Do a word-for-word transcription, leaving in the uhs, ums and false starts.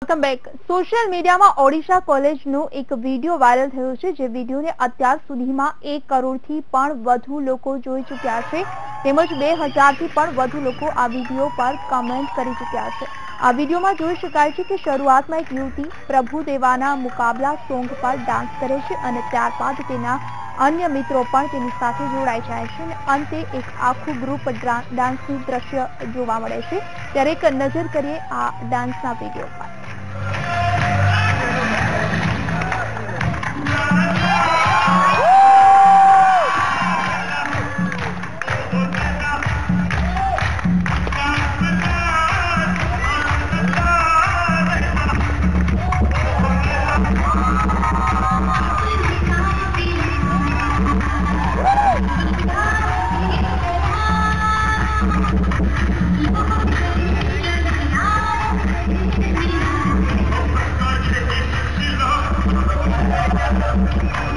Welcome back. Social મીડિયામાં ઓડિશા કોલેજનો એક video viral થયો છે, જે વિડીયોને અત્યાર સુધીમાં એક કરોડથી પણ વધુ લોકો જોઈ ચૂક્યા છે, તેમજ બે હજારથી પણ વધુ લોકો આ વિડીયો પર કમેન્ટ કરી ચૂક્યા છે। આ વિડીયોમાં જોઈ શકાય છે કે શરૂઆતમાં એક યુવતી પ્રભુદેવાના મુકાબલા સોંગ પર ડાન્સ કરે છે અને ત્યારબાદ તેના અન્ય મિત્રો પણ તેની સાથે જોડાઈ જાય છે અને અંતે એક આખું ગ્રુપ ડાન્સનું દ્રશ્ય જોવા મળે છે। ત્યારે એક નજર કરીએ આ ડાન્સના વિડીયો પર। Thank you.